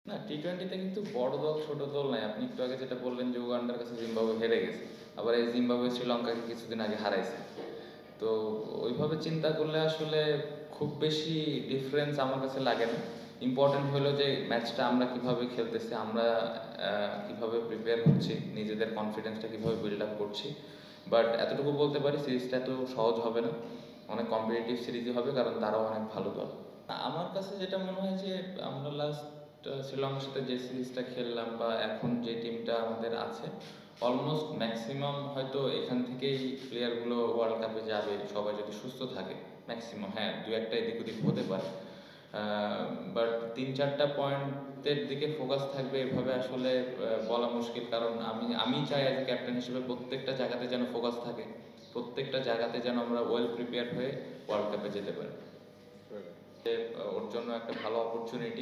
না, টি-টোয়েন্টিতে কিন্তু বড় দল ছোট দল নাই। আপনি একটু আগে যেটা বললেন যে উগান্ডার কাছে জিম্বাবুয়ে হেরে গেছে, আবার এই জিম্বাবুয়ে শ্রীলঙ্কাকে কিছুদিন আগে হারাইছে। তো ওইভাবে চিন্তা করলে আসলে খুব বেশি ডিফারেন্স আমার কাছে লাগে না। ইম্পর্টেন্ট হলো যে ম্যাচটা আমরা কিভাবে খেলতেছি, আমরা কিভাবে প্রিপেয়ার হচ্ছি, নিজেদের কনফিডেন্সটা কিভাবে বিল্ড আপ করছি। বাট এতটুকু বলতে পারি, সিরিজটা এত সহজ হবে না, অনেক কম্পিটিটিভ সিরিজই হবে, কারণ তারাও অনেক ভালো দল। আমার কাছে যেটা মনে হয় যে আমরা লাস্ট শ্রীলঙ্কার সাথে যে সিরিজটা খেললাম বা এখন যে টিমটা আমাদের আছে, অলমোস্ট ম্যাক্সিমাম হয়তো এখান থেকেই প্লেয়ারগুলো ওয়ার্ল্ড কাপে যাবে, সবাই যদি সুস্থ থাকে। ম্যাক্সিমাম, হ্যাঁ, দু একটা এদিক ওদিক হতে পারে, বাট 3-4টা পয়েন্টের দিকে ফোকাস থাকবে এভাবে আসলে বলা মুশকিল। কারণ আমি চাই অ্যাজ এ ক্যাপ্টেন হিসেবে প্রত্যেকটা জায়গাতে যেন ফোকাস থাকে, প্রত্যেকটা জায়গাতে যেন আমরা ওয়েল প্রিপেয়ার হয়ে ওয়ার্ল্ড কাপে যেতে পারি। ওর জন্য একটা ভালো অপরচুনিটি।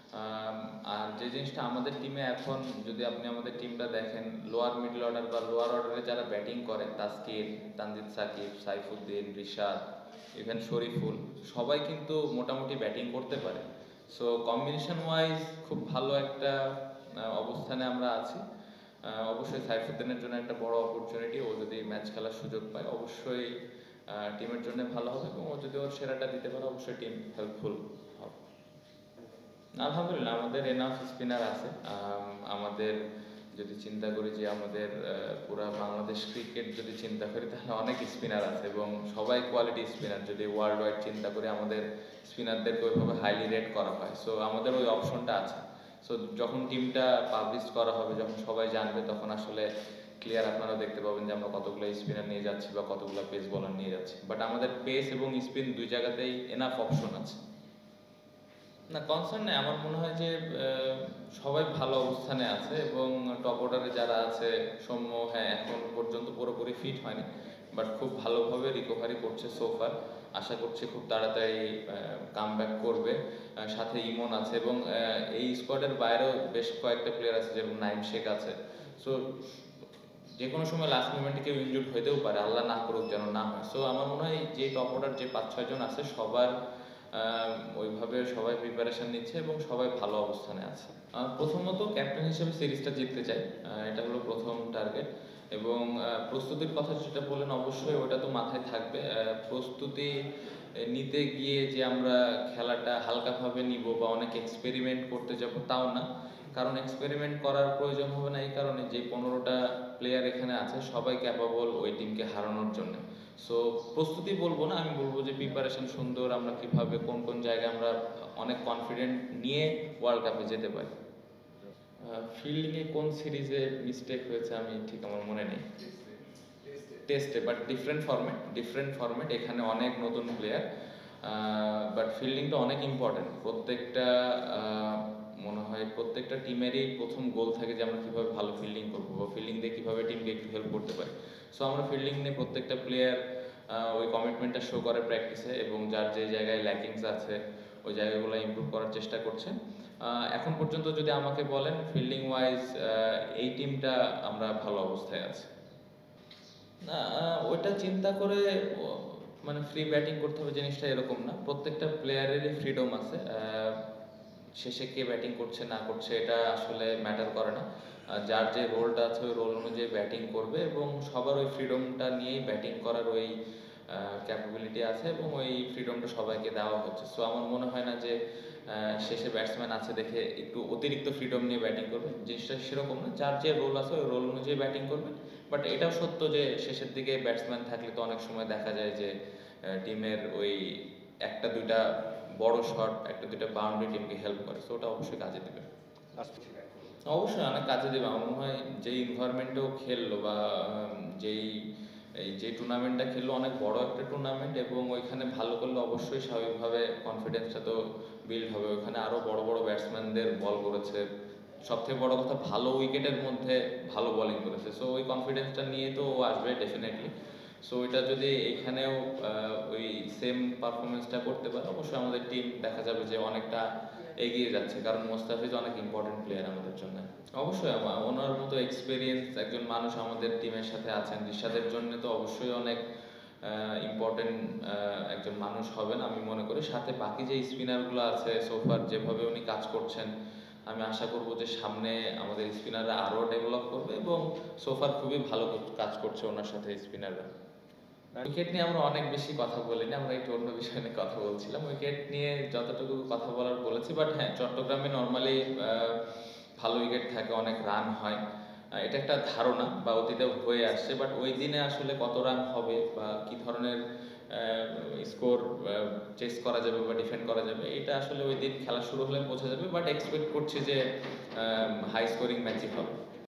আর যে জিনিসটা আমাদের টিমে এখন, যদি আপনি আমাদের টিমটা দেখেন, লোয়ার মিডল অর্ডার বা লোয়ার অর্ডারে যারা ব্যাটিং করে, তাসকিন, তানজিদ সাকিব, সাইফুদ্দিন, রিশাদ, ইভেন শরীফুল, সবাই কিন্তু মোটামুটি ব্যাটিং করতে পারে। সো কম্বিনেশন ওয়াইজ খুব ভালো একটা অবস্থানে আমরা আছি। অবশ্যই সাইফুদ্দিনের জন্য একটা বড় অপরচুনিটি, ও যদি ম্যাচ খেলার সুযোগ পায় অবশ্যই টিমের জন্য ভালো হবে, এবং ও যদি ওর সেরাটা দিতে পারে অবশ্যই টিম হেল্পফুল হবে। আলহামদুলিল্লাহ, আমাদের এনাফ স্পিনার আছে। আমাদের যদি চিন্তা করি যে আমাদের পুরা বাংলাদেশ ক্রিকেট যদি চিন্তা করি, তাহলে অনেক স্পিনার আছে এবং সবাই কোয়ালিটি স্পিনার। যদি ওয়ার্ল্ড ওয়াইড চিন্তা করি, আমাদের স্পিনারদেরকে ওইভাবে হাইলি রেট করা হয়। সো আমাদের ওই অপশনটা আছে। সো যখন টিমটা পাবলিশ করা হবে, যখন সবাই জানবে, তখন আসলে ক্লিয়ার আপনারা দেখতে পাবেন যে আমরা কতগুলো স্পিনার নিয়ে যাচ্ছি বা কতগুলো পেস বলার নিয়ে যাচ্ছি। বাট আমাদের পেস এবং স্পিন দুই জায়গাতেই এনাফ অপশন আছে। না, কনসার্ন নেই। আমার মনে হয় যে সবাই ভালো অবস্থানে আছে এবং টপ অর্ডারে যারা আছে, সৌম্য, হ্যাঁ, এখন পর্যন্ত পুরোপুরি ফিট হয়নি, বাট খুব ভালোভাবে রিকভারি করছে সোফার। আশা করছি খুব তাড়াতাড়ি কামব্যাক করবে। সাথে ইমন আছে এবং এই স্কোয়াডের বাইরেও বেশ কয়েকটা প্লেয়ার আছে, যেরকম নাইম শেখ আছে। সো যে কোনো সময় লাস্ট মোমেন্টে কেউ ইনজুর্ড হইতেও পারে, আল্লাহ না করুক যেন না হয়। সো আমার মনে হয় যে টপ অর্ডার যে 5-6 জন আছে, সবার ওইভাবে সবাই প্রিপারেশন নিচ্ছে এবং সবাই ভালো অবস্থানে আছে। প্রথমত ক্যাপ্টেন হিসেবে সিরিজটা জিততে চাই, এটা হলো প্রথম টার্গেট। এবং প্রস্তুতির কথা যেটা বললেন, অবশ্যই ওটা তো মাথায় থাকবে। প্রস্তুতি নিতে গিয়ে যে আমরা খেলাটা হালকাভাবে নিব বা অনেক এক্সপেরিমেন্ট করতে যাব, তাও না। কারণ এক্সপেরিমেন্ট করার প্রয়োজন হবে না এই কারণে যে 15টা প্লেয়ার এখানে আছে, সবাই ক্যাপাবল ওই টিমকে হারানোর জন্য। সো প্রস্তুতি বলবো না, আমি বলবো যে প্রিপারেশন সুন্দর, আমরা কিভাবে কোন কোন জায়গায় আমরা অনেক কনফিডেন্ট নিয়ে ওয়ার্ল্ড কাপে যেতে পারি। ফিল্ডিংয়ে কোন সিরিজে মিস্টেক হয়েছে আমি ঠিক আমার মনে নেই। টেস্টে, বাট ডিফারেন্ট ফরম্যাট, এখানে অনেক নতুন প্লেয়ার। বাট ফিল্ডিংটা অনেক ইম্পর্টেন্ট। প্রত্যেকটা মনে হয় প্রত্যেকটা টিমেরই প্রথম গোল থাকে যে আমরা কীভাবে ভালো ফিল্ডিং করবো বা ফিল্ডিং দিয়ে কীভাবে টিমকে একটু হেল্প করতে পারি। সো আমরা ফিল্ডিং নিয়ে প্রত্যেকটা প্লেয়ার ওই কমিটমেন্টটা শো করে প্র্যাকটিসে, এবং যার যে জায়গায় ল্যাকিংস আছে ওই জায়গাগুলো ইমপ্রুভ করার চেষ্টা করছে। এখন পর্যন্ত যদি আমাকে বলেন ফিল্ডিং ওয়াইজ এই টিমটা আমরা ভালো অবস্থায় আছি। না, ওইটা চিন্তা করে মানে ফ্রি ব্যাটিং করতে হবে জিনিসটা এরকম না। প্রত্যেকটা প্লেয়ারেরই ফ্রিডম আছে। শেষে কে ব্যাটিং করছে না করছে এটা আসলে ম্যাটার করে না। যার যে রোলটা আছে ওই রোল অনুযায়ী ব্যাটিং করবে, এবং সবার ওই ফ্রিডমটা নিয়েই ব্যাটিং করার ওই ক্যাপাবিলিটি আছে, এবং ওই ফ্রিডমটা সবাইকে দেওয়া হচ্ছে। সো আমার মনে হয় না যে শেষে ব্যাটসম্যান আছে দেখে একটু অতিরিক্ত ফ্রিডম নিয়ে ব্যাটিং করবে, জিনিসটা সেরকম না। যার যে রোল আছে ওই রোল অনুযায়ী ব্যাটিং করবে। বাট এটাও সত্য যে শেষের দিকে ব্যাটসম্যান থাকলে তো অনেক সময় দেখা যায় যে টিমের ওই একটা দুইটা বড় শট, একটা দুইটা বাউন্ডারি টিমকে হেল্প করে। সো ওটা অবশ্যই কাজে দেবে। অবশ্যই অনেক কাজে দেবে। আমার মনে হয় যেই এনভায়রনমেন্টেও খেললো বা যেই যে টুর্নামেন্টটা খেললো, অনেক বড় একটা টুর্নামেন্ট, এবং ওইখানে ভালো করলে অবশ্যই স্বাভাবিকভাবে কনফিডেন্সটা তো বিল্ড হবে। ওইখানে আরও বড় বড় ব্যাটসম্যানদের বল করেছে, সবথেকে বড় কথা ভালো উইকেটের মধ্যে ভালো বোলিং করেছে। সো ওই কনফিডেন্সটা নিয়ে তো ও আসবে ডেফিনেটলি। সো এটা যদি এখানেও ওই সেম পারফরমেন্সটা করতে পারে, অবশ্যই আমাদের টিম দেখা যাবে যে অনেকটা এগিয়ে যাচ্ছে, কারণ মোস্তাফিজ অনেক ইম্পর্টেন্ট প্লেয়ার আমাদের জন্য। অবশ্যই ওনার মতো এক্সপিরিয়েন্স একজন মানুষ আমাদের টিমের সাথে আছেন, রিশাদের জন্য তো অবশ্যই অনেক ইম্পর্টেন্ট একজন মানুষ হবেন আমি মনে করি। সাথে বাকি যে স্পিনারগুলো আছে সোফার যেভাবে উনি কাজ করছেন, আমি আশা করব যে সামনে আমাদের স্পিনাররা আরও ডেভেলপ করবে এবং সোফার খুবই ভালো কাজ করছে ওনার সাথে স্পিনাররা। উইকেট নিয়ে আমরা অনেক বেশি কথা বলিনি, আমরা একটু অন্য বিষয় নিয়ে কথা বলছিলাম। উইকেট নিয়ে যতটুকু কথা বলার বলেছি, বাট হ্যাঁ, চট্টগ্রামে নর্মালি ভালো উইকেট থাকে, অনেক রান হয়, এটা একটা ধারণা বা অতীতেও হয়ে আসছে। বাট ওই দিনে আসলে কত রান হবে বা কী ধরনের স্কোর চেস করা যাবে বা ডিফেন্ড করা যাবে, এটা আসলে ওই দিন খেলা শুরু হলে বোঝা যাবে। বাট এক্সপেক্ট করছি যে হাই স্কোরিং ম্যাচই হবে।